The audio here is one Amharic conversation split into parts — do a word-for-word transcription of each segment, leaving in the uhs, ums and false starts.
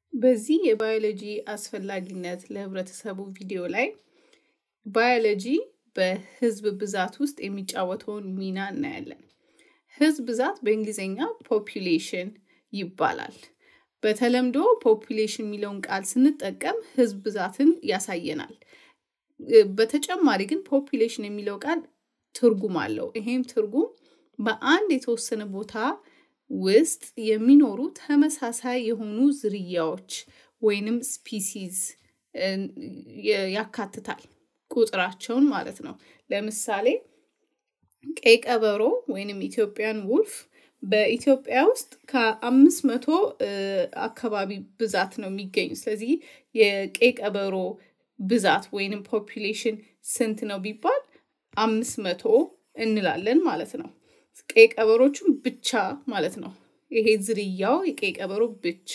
በዚህ የባዮሎጂ አስፈላጊነት ለህብረተሰቡ ቪዲዮ ላይ ባዮሎጂ በህዝብ ብዛት ውስጥ የሚጫወተውን ሚና እናያለን። ህዝብ ብዛት በእንግሊዘኛ population ይባላል። በተለምዶ population የሚለውን ቃል ስንጠቀም ህዝብ ብዛትን ያሳየናል። በተጨማሪ ግን population የሚለው ቃል ትርጉም አለው። ይሄም ትርጉም በአንድ የተወሰነ ቦታ ውስጥ የሚኖሩ ተመሳሳይ የሆኑ ዝርያዎች ወይንም ስፒሲስ ያካትታል ቁጥራቸውን ማለት ነው። ለምሳሌ ቀይ ቀበሮ ወይንም ኢትዮጵያን ውልፍ በኢትዮጵያ ውስጥ ከአምስት መቶ አካባቢ ብዛት ነው የሚገኙ። ስለዚህ የቀይ ቀበሮ ብዛት ወይንም population ስንት ነው ቢባል አምስት መቶ እንላለን ማለት ነው። ቀይ ቀበሮቹም ብቻ ማለት ነው። ይሄ ዝርያው የቀይ ቀበሮ ብቻ።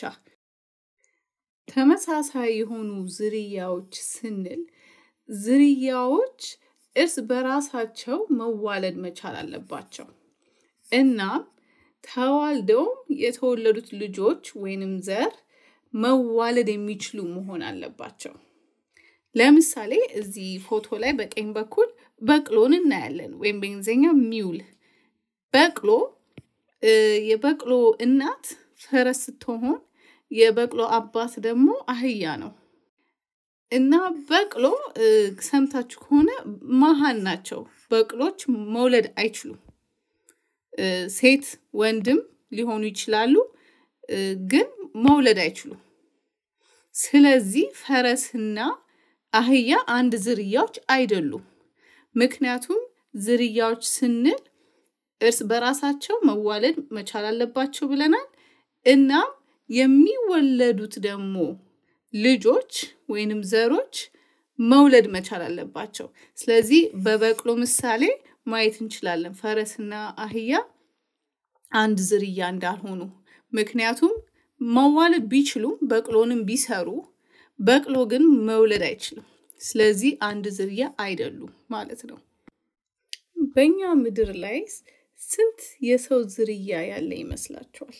ተመሳሳይ የሆኑ ዝርያዎች ስንል ዝርያዎች እርስ በራሳቸው መዋለድ መቻል አለባቸው። እና ተዋልደው የተወለዱት ልጆች ወይንም ዘር መዋለድ የሚችሉ መሆን አለባቸው። ለምሳሌ እዚህ ፎቶ ላይ በቀኝ በኩል በቅሎን እናያለን ወይም በእንግሊዘኛ ሚውል። በቅሎ የበቅሎ እናት ፈረስ ስትሆን የበቅሎ አባት ደግሞ አህያ ነው። እና በቅሎ ሰምታችሁ ከሆነ መሃን ናቸው። በቅሎች መውለድ አይችሉም። ሴት ወንድም ሊሆኑ ይችላሉ ግን መውለድ አይችሉም። ስለዚህ ፈረስና አህያ አንድ ዝርያዎች አይደሉም። ምክንያቱም ዝርያዎች ስንል እርስ በራሳቸው መዋለድ መቻል አለባቸው ብለናል። እና የሚወለዱት ደግሞ ልጆች ወይንም ዘሮች መውለድ መቻል አለባቸው። ስለዚህ በበቅሎ ምሳሌ ማየት እንችላለን ፈረስና አህያ አንድ ዝርያ እንዳልሆኑ። ምክንያቱም መዋለድ ቢችሉም በቅሎንም ቢሰሩ በቅሎ ግን መውለድ አይችልም። ስለዚህ አንድ ዝርያ አይደሉም ማለት ነው። በእኛ ምድር ላይ ስንት የሰው ዝርያ ያለ ይመስላችኋል?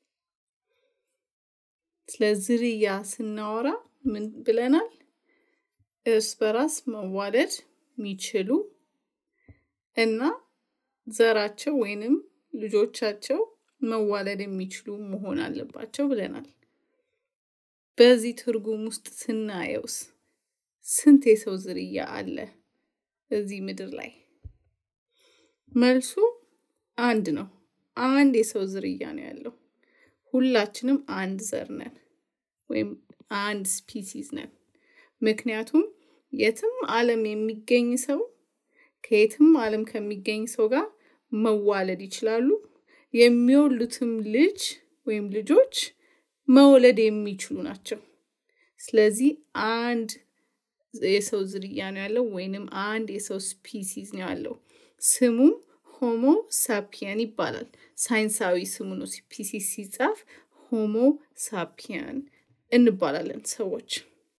ስለ ዝርያ ስናወራ ምን ብለናል? እርስ በራስ መዋለድ የሚችሉ እና ዘራቸው ወይንም ልጆቻቸው መዋለድ የሚችሉ መሆን አለባቸው ብለናል። በዚህ ትርጉም ውስጥ ስናየውስ ስንት የሰው ዝርያ አለ እዚህ ምድር ላይ? መልሱ አንድ ነው። አንድ የሰው ዝርያ ነው ያለው። ሁላችንም አንድ ዘር ነን ወይም አንድ ስፒሲስ ነን። ምክንያቱም የትም ዓለም የሚገኝ ሰው ከየትም ዓለም ከሚገኝ ሰው ጋር መዋለድ ይችላሉ። የሚወልዱትም ልጅ ወይም ልጆች መውለድ የሚችሉ ናቸው። ስለዚህ አንድ የሰው ዝርያ ነው ያለው ወይንም አንድ የሰው ስፒሲስ ነው ያለው። ስሙም ሆሞ ሳፒያን ይባላል። ሳይንሳዊ ስሙ ነው። ስፒሲስ ሲጻፍ ሆሞ ሳፒያን እንባላለን ሰዎች።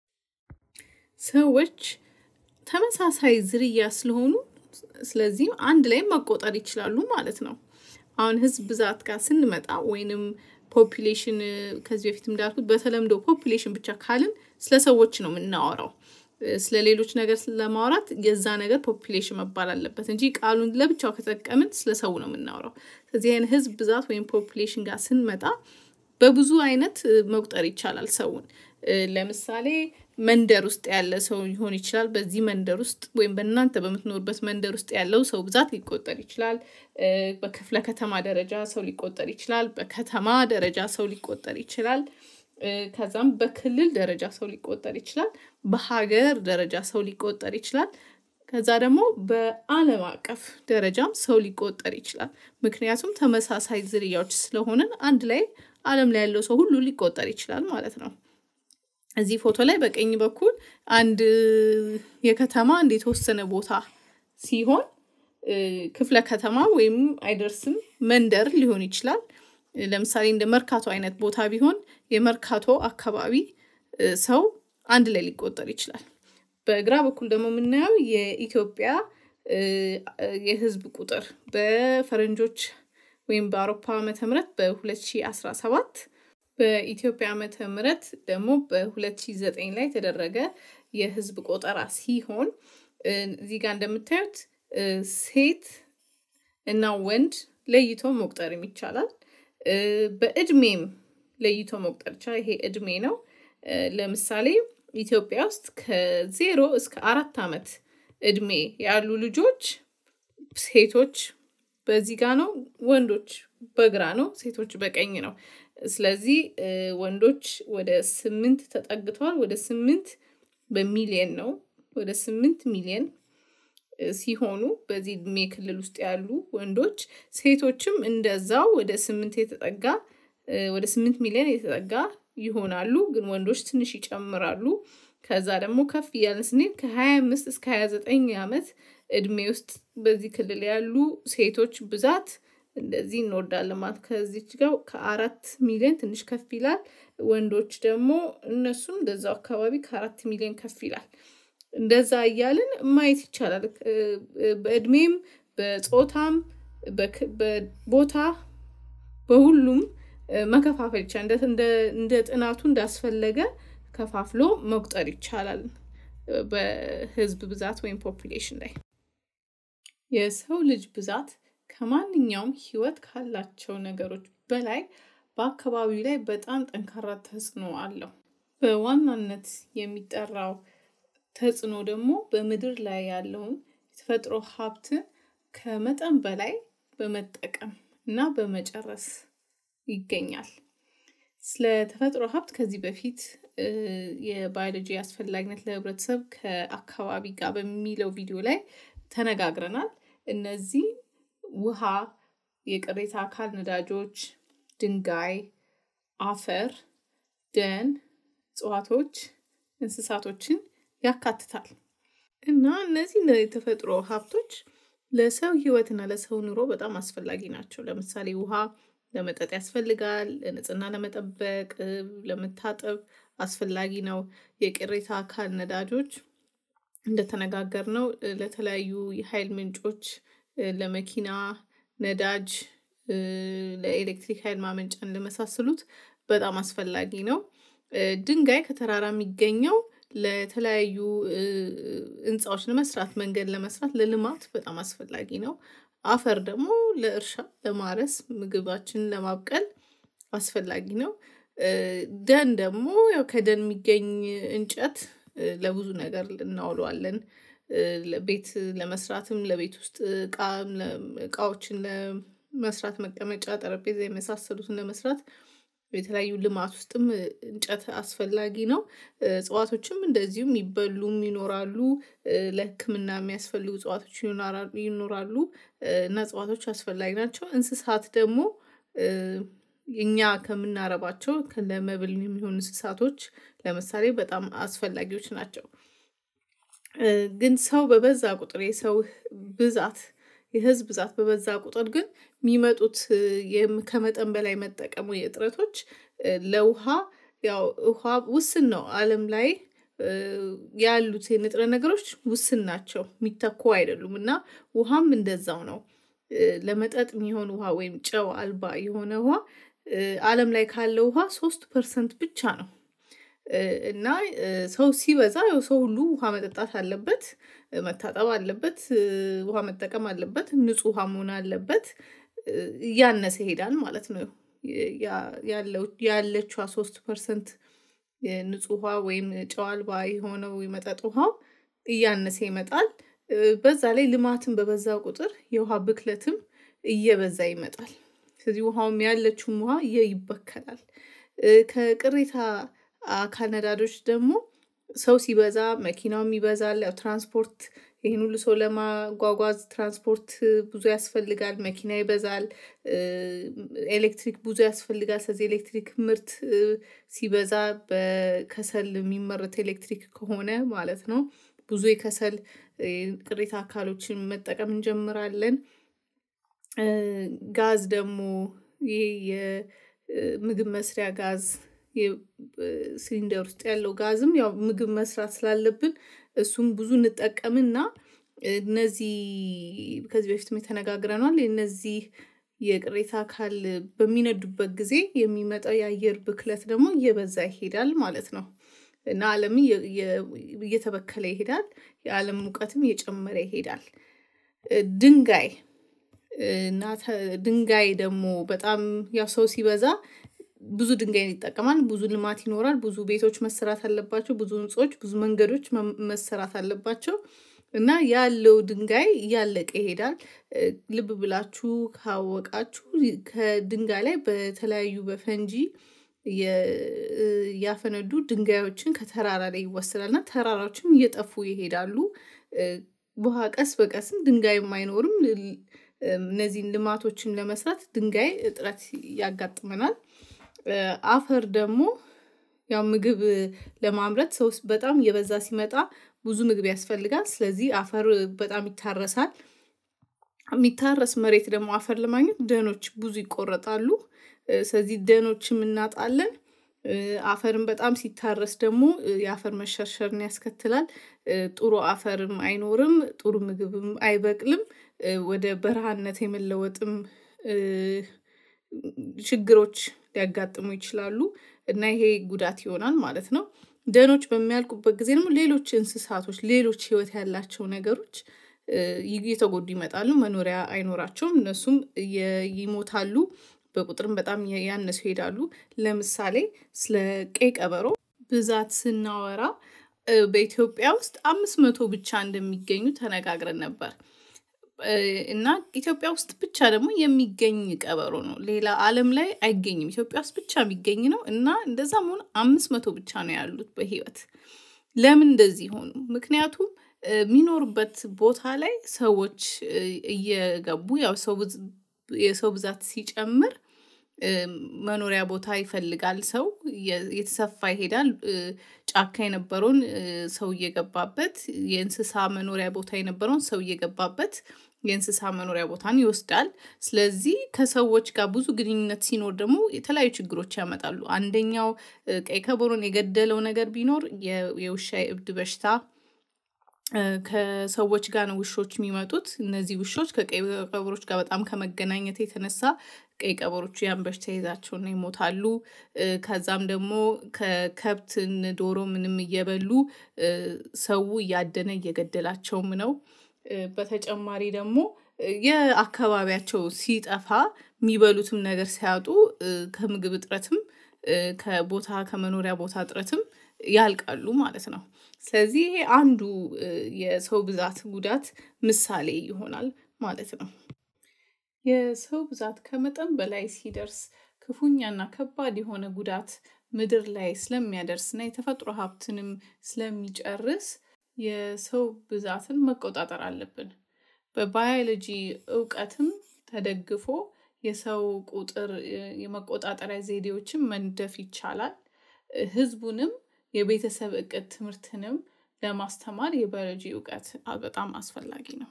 ሰዎች ተመሳሳይ ዝርያ ስለሆኑ ስለዚህ አንድ ላይ መቆጠር ይችላሉ ማለት ነው። አሁን ህዝብ ብዛት ጋር ስንመጣ ወይንም population ከዚህ በፊት እንዳልኩት በተለምዶ population ብቻ ካልን ስለ ሰዎች ነው የምናወራው። ስለ ሌሎች ነገር ስለማውራት የዛ ነገር population መባል አለበት እንጂ ቃሉን ለብቻው ከተጠቀምን ስለ ሰው ነው የምናወራው። ስለዚህ አይነት ህዝብ ብዛት ወይም population ጋር ስንመጣ በብዙ አይነት መቁጠር ይቻላል ሰውን። ለምሳሌ መንደር ውስጥ ያለ ሰው ሊሆን ይችላል። በዚህ መንደር ውስጥ ወይም በእናንተ በምትኖርበት መንደር ውስጥ ያለው ሰው ብዛት ሊቆጠር ይችላል። በክፍለ ከተማ ደረጃ ሰው ሊቆጠር ይችላል። በከተማ ደረጃ ሰው ሊቆጠር ይችላል። ከዛም በክልል ደረጃ ሰው ሊቆጠር ይችላል። በሀገር ደረጃ ሰው ሊቆጠር ይችላል። ከዛ ደግሞ በዓለም አቀፍ ደረጃም ሰው ሊቆጠር ይችላል። ምክንያቱም ተመሳሳይ ዝርያዎች ስለሆነ አንድ ላይ ዓለም ላይ ያለው ሰው ሁሉ ሊቆጠር ይችላል ማለት ነው። እዚህ ፎቶ ላይ በቀኝ በኩል አንድ የከተማ እንደ ተወሰነ ቦታ ሲሆን ክፍለ ከተማ ወይም አይደርስም መንደር ሊሆን ይችላል። ለምሳሌ እንደ መርካቶ አይነት ቦታ ቢሆን የመርካቶ አካባቢ ሰው አንድ ላይ ሊቆጠር ይችላል። በግራ በኩል ደግሞ የምናየው የኢትዮጵያ የህዝብ ቁጥር በፈረንጆች ወይም በአውሮፓ ዓመተ ምህረት በሁለት ሺህ አስራ ሰባት በኢትዮጵያ ዓመተ ምህረት ደግሞ በ2009 ላይ ተደረገ የህዝብ ቆጠራ ሲሆን እዚህ ጋር እንደምታዩት ሴት እና ወንድ ለይቶ መቁጠር ይቻላል። በእድሜም ለይቶ መቁጠር ይቻላል። ይሄ እድሜ ነው። ለምሳሌ ኢትዮጵያ ውስጥ ከዜሮ እስከ አራት ዓመት እድሜ ያሉ ልጆች ሴቶች በዚህ ጋር ነው፣ ወንዶች በግራ ነው፣ ሴቶች በቀኝ ነው። ስለዚህ ወንዶች ወደ ስምንት ተጠግተዋል። ወደ ስምንት በሚሊየን ነው። ወደ ስምንት ሚሊየን ሲሆኑ በዚህ እድሜ ክልል ውስጥ ያሉ ወንዶች፣ ሴቶችም እንደዛው ወደ ስምንት የተጠጋ ወደ ስምንት ሚሊየን የተጠጋ ይሆናሉ። ግን ወንዶች ትንሽ ይጨምራሉ። ከዛ ደግሞ ከፍ ያለ ስንል ከ25 እስከ ሃያ ዘጠኝ ዓመት እድሜ ውስጥ በዚህ ክልል ያሉ ሴቶች ብዛት እንደዚህ እንወርዳለን ማለት ከዚህች ጋር ከአራት ሚሊዮን ትንሽ ከፍ ይላል። ወንዶች ደግሞ እነሱም እንደዛው አካባቢ ከአራት ሚሊዮን ከፍ ይላል። እንደዛ እያልን ማየት ይቻላል። በእድሜም በጾታም በቦታ በሁሉም መከፋፈል ይቻላል። እንደ እንደ ጥናቱ እንዳስፈለገ ከፋፍሎ መቁጠር ይቻላል በህዝብ ብዛት ወይም ፖፑሌሽን ላይ። የሰው ልጅ ብዛት ከማንኛውም ህይወት ካላቸው ነገሮች በላይ በአካባቢው ላይ በጣም ጠንካራ ተጽዕኖ አለው። በዋናነት የሚጠራው ተጽዕኖ ደግሞ በምድር ላይ ያለውን የተፈጥሮ ሀብት ከመጠን በላይ በመጠቀም እና በመጨረስ ይገኛል። ስለ ተፈጥሮ ሀብት ከዚህ በፊት የባዮሎጂ አስፈላጊነት ለህብረተሰብ ከአካባቢ ጋር በሚለው ቪዲዮ ላይ ተነጋግረናል። እነዚህ ውሃ፣ የቅሪተ አካል ነዳጆች፣ ድንጋይ፣ አፈር፣ ደን፣ እጽዋቶች፣ እንስሳቶችን ያካትታል። እና እነዚህ የተፈጥሮ ሀብቶች ለሰው ህይወትና ለሰው ኑሮ በጣም አስፈላጊ ናቸው። ለምሳሌ ውሃ ለመጠጥ ያስፈልጋል፣ ለንጽህና ለመጠበቅ፣ ለመታጠብ አስፈላጊ ነው። የቅሪተ አካል ነዳጆች እንደተነጋገርነው ለተለያዩ የኃይል ምንጮች፣ ለመኪና ነዳጅ፣ ለኤሌክትሪክ ኃይል ማመንጫን ለመሳሰሉት በጣም አስፈላጊ ነው። ድንጋይ ከተራራ የሚገኘው ለተለያዩ ህንጻዎች ለመስራት፣ መንገድ ለመስራት፣ ለልማት በጣም አስፈላጊ ነው። አፈር ደግሞ ለእርሻ፣ ለማረስ፣ ምግባችንን ለማብቀል አስፈላጊ ነው። ደን ደግሞ ያው ከደን የሚገኝ እንጨት ለብዙ ነገር እናውለዋለን። ለቤት ለመስራትም፣ ለቤት ውስጥ እቃ እቃዎችን ለመስራት፣ መቀመጫ፣ ጠረጴዛ የመሳሰሉትን ለመስራት የተለያዩ ልማት ውስጥም እንጨት አስፈላጊ ነው። እጽዋቶችም እንደዚሁ የሚበሉም ይኖራሉ፣ ለህክምና የሚያስፈልጉ እጽዋቶች ይኖራሉ እና እጽዋቶች አስፈላጊ ናቸው። እንስሳት ደግሞ እኛ ከምናረባቸው ለመብል የሚሆኑ እንስሳቶች ለምሳሌ በጣም አስፈላጊዎች ናቸው። ግን ሰው በበዛ ቁጥር የሰው ብዛት የህዝብ ብዛት በበዛ ቁጥር ግን የሚመጡት ከመጠን በላይ መጠቀሙ የጥረቶች ለውሃ ያው ውሃ ውስን ነው። ዓለም ላይ ያሉት የንጥረ ነገሮች ውስን ናቸው፣ የሚተኩ አይደሉም። እና ውሃም እንደዛው ነው። ለመጠጥ የሚሆን ውሃ ወይም ጨው አልባ የሆነ ውሃ ዓለም ላይ ካለው ውሃ ሶስት ፐርሰንት ብቻ ነው። እና ሰው ሲበዛ ያው ሰው ሁሉ ውሃ መጠጣት አለበት፣ መታጠብ አለበት፣ ውሃ መጠቀም አለበት፣ ንጹህ ውሃ መሆን አለበት። እያነሰ ይሄዳል ማለት ነው። ያለው ያለችው ሶስት ፐርሰንት ንጹህ ውሃ ወይም ጨው አልባ የሆነው የመጠጥ ውሃ እያነሰ ይመጣል። በዛ ላይ ልማትን በበዛ ቁጥር የውሃ ብክለትም እየበዛ ይመጣል። ስለዚህ ውሃውም ያለችውም ውሃ ይበከላል። ከቅሪተ አካል ነዳጆች ደግሞ ሰው ሲበዛ መኪናውም ይበዛል። ያው ትራንስፖርት ይሄን ሁሉ ሰው ለማጓጓዝ ትራንስፖርት ብዙ ያስፈልጋል፣ መኪና ይበዛል፣ ኤሌክትሪክ ብዙ ያስፈልጋል። ስለዚህ ኤሌክትሪክ ምርት ሲበዛ በከሰል የሚመረት ኤሌክትሪክ ከሆነ ማለት ነው ብዙ የከሰል ቅሪተ አካሎችን መጠቀም እንጀምራለን። ጋዝ ደግሞ ይሄ የምግብ መስሪያ ጋዝ ሲሊንደር ውስጥ ያለው ጋዝም ያው ምግብ መስራት ስላለብን እሱም ብዙ እንጠቀምና እነዚህ ከዚህ በፊት ተነጋግረናል። እነዚህ የቅሬታ አካል በሚነዱበት ጊዜ የሚመጣው የአየር ብክለት ደግሞ እየበዛ ይሄዳል ማለት ነው እና ዓለም እየተበከለ ይሄዳል የዓለም ሙቀትም እየጨመረ ይሄዳል ድንጋይ እና ድንጋይ ደግሞ በጣም ያው ሰው ሲበዛ ብዙ ድንጋይ ይጠቀማል ብዙ ልማት ይኖራል ብዙ ቤቶች መሰራት አለባቸው ብዙ ህንጾች ብዙ መንገዶች መሰራት አለባቸው እና ያለው ድንጋይ ያለቀ ይሄዳል ልብ ብላችሁ ካወቃችሁ ከድንጋይ ላይ በተለያዩ በፈንጂ ያፈነዱ ድንጋዮችን ከተራራ ላይ ይወሰዳልና ተራራዎችም እየጠፉ ይሄዳሉ በኋላ ቀስ በቀስም ድንጋይ የማይኖርም እነዚህ ልማቶችን ለመስራት ድንጋይ እጥረት ያጋጥመናል አፈር ደግሞ ያው ምግብ ለማምረት ሰው በጣም የበዛ ሲመጣ ብዙ ምግብ ያስፈልጋል ስለዚህ አፈር በጣም ይታረሳል የሚታረስ መሬት ደግሞ አፈር ለማግኘት ደኖች ብዙ ይቆረጣሉ ስለዚህ ደኖችም እናጣለን አፈርን በጣም ሲታረስ ደግሞ የአፈር መሸርሸርን ያስከትላል ጥሩ አፈርም አይኖርም ጥሩ ምግብም አይበቅልም ወደ በረሃነት የመለወጥም ችግሮች ሊያጋጥሙ ይችላሉ እና ይሄ ጉዳት ይሆናል ማለት ነው ደኖች በሚያልቁበት ጊዜ ደግሞ ሌሎች እንስሳቶች ሌሎች ህይወት ያላቸው ነገሮች እየተጎዱ ይመጣሉ መኖሪያ አይኖራቸውም እነሱም ይሞታሉ በቁጥርም በጣም ያነሱ ይሄዳሉ ለምሳሌ ስለ ቀይ ቀበሮ ብዛት ስናወራ በኢትዮጵያ ውስጥ አምስት መቶ ብቻ እንደሚገኙ ተነጋግረን ነበር እና ኢትዮጵያ ውስጥ ብቻ ደግሞ የሚገኝ ቀበሮ ነው ሌላ ዓለም ላይ አይገኝም ኢትዮጵያ ውስጥ ብቻ የሚገኝ ነው እና እንደዛም ሆነ አምስት መቶ ብቻ ነው ያሉት በህይወት ለምን እንደዚህ ሆኑ ምክንያቱም የሚኖርበት ቦታ ላይ ሰዎች እየገቡ ያው ሰው የሰው ብዛት ሲጨምር መኖሪያ ቦታ ይፈልጋል ሰው የተሰፋ ይሄዳል ጫካ የነበረውን ሰው እየገባበት የእንስሳ መኖሪያ ቦታ የነበረውን ሰው እየገባበት የእንስሳ መኖሪያ ቦታን ይወስዳል ስለዚህ ከሰዎች ጋር ብዙ ግንኙነት ሲኖር ደግሞ የተለያዩ ችግሮች ያመጣሉ አንደኛው ቀይ ቀበሮን የገደለው ነገር ቢኖር የውሻ እብድ በሽታ ከሰዎች ጋር ነው ውሾች የሚመጡት እነዚህ ውሾች ከቀይ ቀበሮች ጋር በጣም ከመገናኘት የተነሳ ቀይ ቀበሮቹ ያን በሽታ ይዛቸውና ይሞታሉ ከዛም ደግሞ ከከብት ዶሮ ምንም እየበሉ ሰው ያደነ እየገደላቸውም ነው በተጨማሪ ደግሞ የአካባቢያቸው ሲጠፋ የሚበሉትም ነገር ሲያጡ ከምግብ እጥረትም ከቦታ ከመኖሪያ ቦታ እጥረትም ያልቃሉ ማለት ነው ስለዚህ አንዱ የሰው ብዛት ጉዳት ምሳሌ ይሆናል ማለት ነው የሰው ብዛት ከመጠን በላይ ሲደርስ ክፉኛና ከባድ የሆነ ጉዳት ምድር ላይ ስለሚያደርስና የተፈጥሮ ሀብትንም ስለሚጨርስ የሰው ብዛትን መቆጣጠር አለብን በባዮሎጂ ዕውቀትም ተደግፎ የሰው ቁጥር የመቆጣጠሪያ ዘዴዎችን መንደፍ ይቻላል ህዝቡንም የቤተሰብ እቅድ ትምህርትንም ለማስተማር የባዮሎጂ ዕውቀት በጣም አስፈላጊ ነው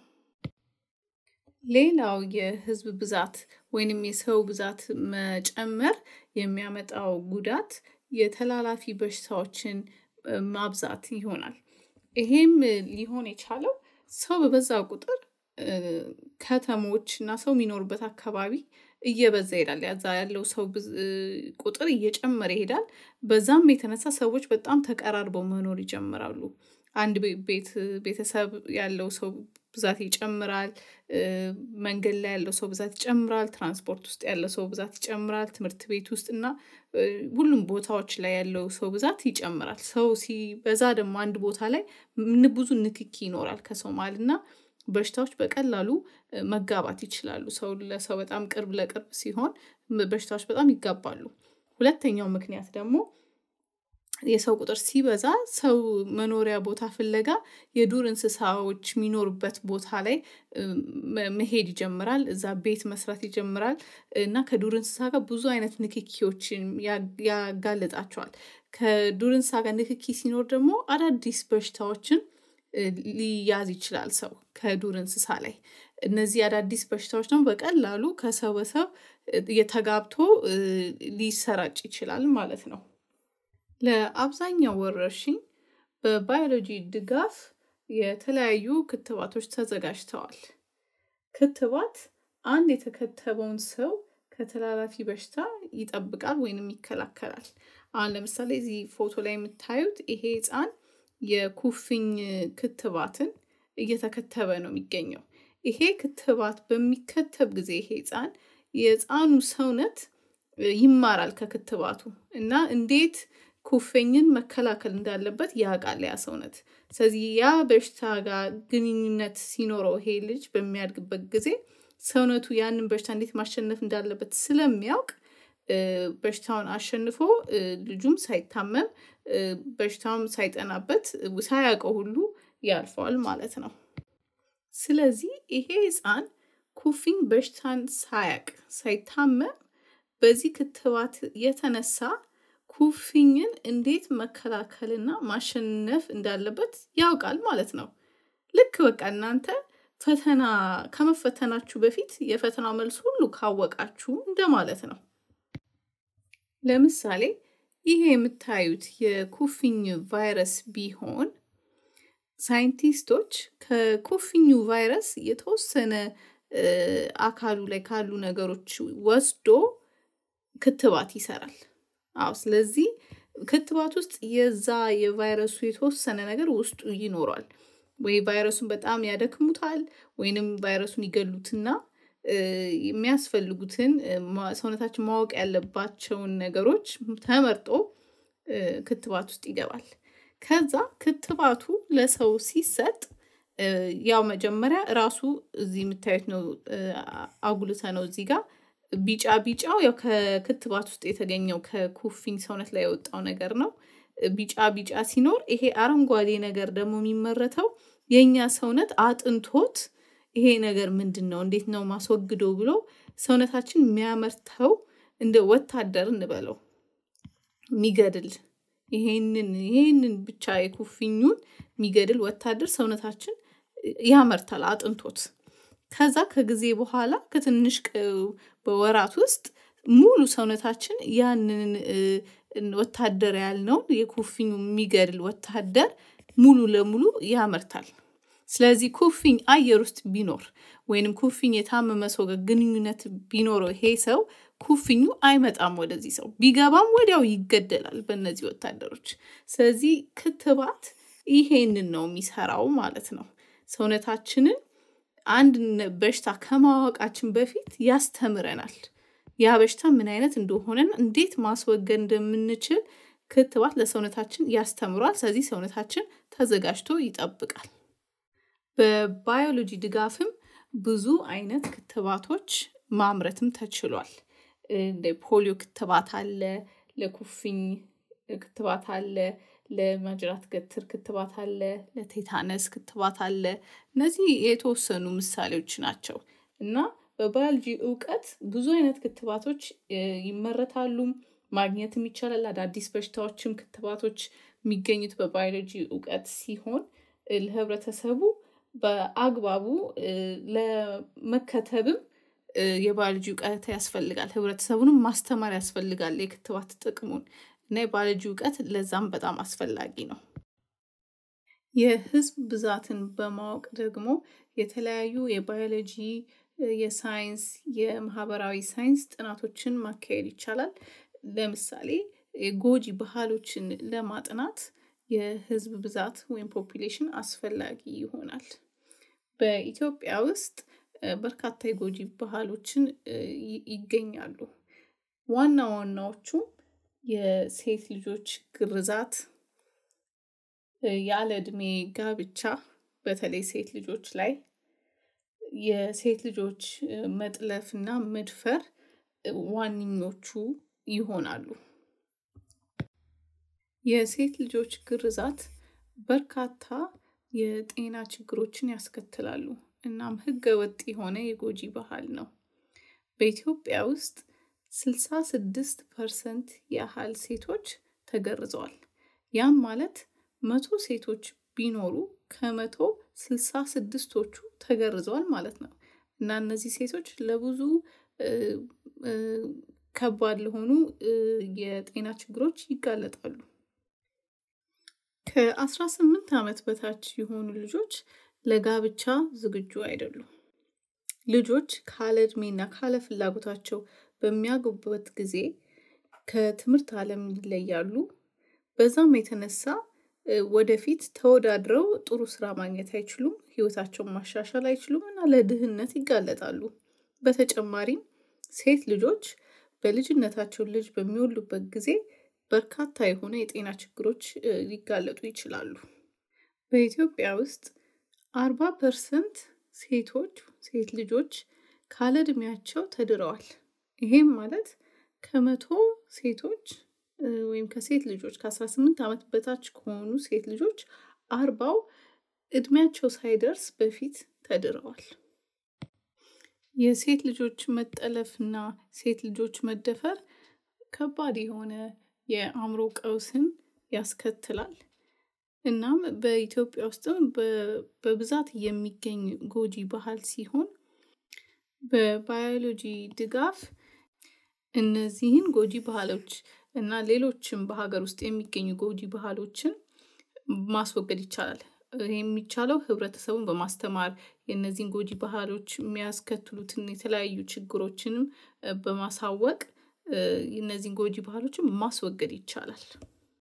ሌላው የህዝብ ብዛት ወይንም የሰው ብዛት መጨመር የሚያመጣው ጉዳት የተላላፊ በሽታዎችን ማብዛት ይሆናል ይሄም ሊሆን የቻለው ሰው በበዛ ቁጥር ከተሞች እና ሰው የሚኖርበት አካባቢ እየበዛ ይሄዳል ያዛ ያለው ሰው ቁጥር እየጨመረ ይሄዳል በዛም የተነሳ ሰዎች በጣም ተቀራርበው መኖር ይጀምራሉ አንድ ቤት ቤተሰብ ያለው ሰው ብዛት ይጨምራል መንገድ ላይ ያለው ሰው ብዛት ይጨምራል ትራንስፖርት ውስጥ ያለው ሰው ብዛት ይጨምራል ትምህርት ቤት ውስጥና ሁሉም ቦታዎች ላይ ያለው ሰው ብዛት ይጨምራል ሰው ሲበዛ ደግሞ አንድ ቦታ ላይ ብዙ ንክኪ ይኖራል ከሰው ማልና በሽታዎች በቀላሉ መጋባት ይችላሉ ሰው ለሰው በጣም ቅርብ ለቅርብ ሲሆን በሽታዎች በጣም ይጋባሉ ሁለተኛው ምክንያት ደግሞ የሰው ቁጥር ሲበዛ ሰው መኖሪያ ቦታ ፍለጋ የዱር እንስሳዎች የሚኖርበት ቦታ ላይ መሄድ ይጀምራል እዛ ቤት መስራት ይጀምራል እና ከዱር እንስሳ ጋር ብዙ አይነት ንክኪዎችን ያጋልጣቸዋል ከዱር እንስሳ ጋር ንክኪ ሲኖር ደግሞ አዳዲስ በሽታዎችን ሊያዝ ይችላል ሰው ከዱር እንስሳ ላይ እነዚህ አዳዲስ በሽታዎች ደግሞ በቀላሉ ከሰው በሰው የተጋብቶ ሊሰራጭ ይችላል ማለት ነው ለአብዛኛው ወረርሽኝ በባዮሎጂ ድጋፍ የተለያዩ ክትባቶች ተዘጋጅተዋል ክትባት አንድ የተከተበውን ሰው ከተላላፊ በሽታ ይጠብቃል ወይንም ይከላከላል። አሁን ለምሳሌ እዚህ ፎቶ ላይ የምታዩት ይሄ ህፃን የኩፍኝ ክትባትን እየተከተበ ነው የሚገኘው። ይሄ ክትባት በሚከተብ ጊዜ ይሄ ህፃን የህፃኑ ሰውነት ይማራል ከክትባቱ እና እንዴት ኩፍኝን መከላከል እንዳለበት ያውቃል ያ ሰውነት። ስለዚህ ያ በሽታ ጋር ግንኙነት ሲኖረው ይሄ ልጅ በሚያድግበት ጊዜ ሰውነቱ ያንን በሽታ እንዴት ማሸነፍ እንዳለበት ስለሚያውቅ በሽታውን አሸንፎ ልጁም ሳይታመም በሽታውም ሳይጠናበት ሳያውቀው ሁሉ ያልፈዋል ማለት ነው። ስለዚህ ይሄ ህፃን ኩፍኝ በሽታን ሳያውቅ ሳይታመም በዚህ ክትባት የተነሳ ኩፍኝን እንዴት መከላከልና ማሸነፍ እንዳለበት ያውቃል ማለት ነው። ልክ በቃ እናንተ ፈተና ከመፈተናችሁ በፊት የፈተናው መልስ ሁሉ ካወቃችሁ እንደማለት ነው። ለምሳሌ ይሄ የምታዩት የኩፍኝ ቫይረስ ቢሆን ሳይንቲስቶች ከኩፍኙ ቫይረስ የተወሰነ አካሉ ላይ ካሉ ነገሮች ወስዶ ክትባት ይሰራል። አዎ ስለዚህ ክትባት ውስጥ የዛ የቫይረሱ የተወሰነ ነገር ውስጡ ይኖራል። ወይ ቫይረሱን በጣም ያደክሙታል ወይንም ቫይረሱን ይገሉትና የሚያስፈልጉትን ሰውነታችን ማወቅ ያለባቸውን ነገሮች ተመርጦ ክትባት ውስጥ ይገባል። ከዛ ክትባቱ ለሰው ሲሰጥ ያው መጀመሪያ ራሱ እዚህ የምታዩት ነው አጉልተ ነው እዚህ ጋር ቢጫ ቢጫው ያው ከክትባት ውስጥ የተገኘው ከኩፍኝ ሰውነት ላይ የወጣው ነገር ነው። ቢጫ ቢጫ ሲኖር ይሄ አረንጓዴ ነገር ደግሞ የሚመረተው የኛ ሰውነት አጥንቶት ይሄ ነገር ምንድነው እንዴት ነው ማስወግደው ብሎ ሰውነታችን የሚያመርተው እንደ ወታደር እንበለው የሚገድል ይሄንን ይሄንን ብቻ የኩፍኙን የሚገድል ወታደር ሰውነታችን ያመርታል አጥንቶት። ከዛ ከጊዜ በኋላ ከትንሽ በወራት ውስጥ ሙሉ ሰውነታችን ያንን ወታደር ያልነው የኩፍኙ የሚገድል ወታደር ሙሉ ለሙሉ ያመርታል። ስለዚህ ኩፍኝ አየር ውስጥ ቢኖር ወይንም ኩፍኝ የታመመ ሰው ጋር ግንኙነት ቢኖረው ይሄ ሰው ኩፍኙ አይመጣም ወደዚህ ሰው ቢገባም ወዲያው ይገደላል በእነዚህ ወታደሮች። ስለዚህ ክትባት ይሄንን ነው የሚሰራው ማለት ነው። ሰውነታችንን አንድ በሽታ ከማወቃችን በፊት ያስተምረናል። ያ በሽታ ምን አይነት እንደሆነ እንዴት ማስወገድ እንደምንችል ክትባት ለሰውነታችን ያስተምራል። ስለዚህ ሰውነታችን ተዘጋጅቶ ይጠብቃል። በባዮሎጂ ድጋፍም ብዙ አይነት ክትባቶች ማምረትም ተችሏል። እንደ ፖሊዮ ክትባት አለ፣ ለኩፍኝ ክትባት አለ፣ ለማጅራት ገትር ክትባት አለ፣ ለቴታነስ ክትባት አለ። እነዚህ የተወሰኑ ምሳሌዎች ናቸው እና በባዮሎጂ ዕውቀት ብዙ አይነት ክትባቶች ይመረታሉ ማግኘትም ይቻላል። አዳዲስ በሽታዎችም ክትባቶች የሚገኙት በባዮሎጂ ዕውቀት ሲሆን ለህብረተሰቡ በአግባቡ ለመከተብም የባዮሎጂ ዕውቀት ያስፈልጋል። ህብረተሰቡንም ማስተማር ያስፈልጋል የክትባት ጥቅሙን እና የባዮሎጂ ዕውቀት ለዛም በጣም አስፈላጊ ነው። የህዝብ ብዛትን በማወቅ ደግሞ የተለያዩ የባዮሎጂ የሳይንስ የማህበራዊ ሳይንስ ጥናቶችን ማካሄድ ይቻላል። ለምሳሌ ጎጂ ባህሎችን ለማጥናት የህዝብ ብዛት ወይም ፖፑሌሽን አስፈላጊ ይሆናል። በኢትዮጵያ ውስጥ በርካታ የጎጂ ባህሎችን ይገኛሉ። ዋና ዋናዎቹ የሴት ልጆች ግርዛት፣ ያለ እድሜ ጋብቻ በተለይ ሴት ልጆች ላይ የሴት ልጆች መጥለፍና መድፈር ዋንኞቹ ይሆናሉ። የሴት ልጆች ግርዛት በርካታ የጤና ችግሮችን ያስከትላሉ እናም ህገወጥ የሆነ የጎጂ ባህል ነው። በኢትዮጵያ ውስጥ ስልሳ ስድስት ፐርሰንት ያህል ሴቶች ተገርዘዋል። ያም ማለት መቶ ሴቶች ቢኖሩ ከመቶ ስልሳ ስድስቶቹ ተገርዘዋል ማለት ነው። እና እነዚህ ሴቶች ለብዙ ከባድ ለሆኑ የጤና ችግሮች ይጋለጣሉ። ከአስራ ስምንት ዓመት በታች የሆኑ ልጆች ለጋብቻ ዝግጁ አይደሉም። ልጆች ካለ እድሜና ካለ ፍላጎታቸው በሚያገቡበት ጊዜ ከትምህርት ዓለም ይለያሉ። በዛም የተነሳ ወደፊት ተወዳድረው ጥሩ ስራ ማግኘት አይችሉም፣ ህይወታቸውን ማሻሻል አይችሉም እና ለድህነት ይጋለጣሉ። በተጨማሪም ሴት ልጆች በልጅነታቸው ልጅ በሚወልዱበት ጊዜ በርካታ የሆነ የጤና ችግሮች ሊጋለጡ ይችላሉ። በኢትዮጵያ ውስጥ አርባ ፐርሰንት ሴቶች ሴት ልጆች ካለ እድሜያቸው ተድረዋል። ይሄም ማለት ከመቶ ሴቶች ወይም ከሴት ልጆች ከአስራ ስምንት ዓመት በታች ከሆኑ ሴት ልጆች አርባው እድሜያቸው ሳይደርስ በፊት ተድረዋል። የሴት ልጆች መጠለፍና ሴት ልጆች መደፈር ከባድ የሆነ የአእምሮ ቀውስን ያስከትላል። እናም በኢትዮጵያ ውስጥም በብዛት የሚገኝ ጎጂ ባህል ሲሆን በባዮሎጂ ድጋፍ እነዚህን ጎጂ ባህሎች እና ሌሎችም በሀገር ውስጥ የሚገኙ ጎጂ ባህሎችን ማስወገድ ይቻላል። የሚቻለው ህብረተሰቡን በማስተማር የነዚህን ጎጂ ባህሎች የሚያስከትሉትን የተለያዩ ችግሮችንም በማሳወቅ እነዚህን ጎጂ ባህሎችን ማስወገድ ይቻላል።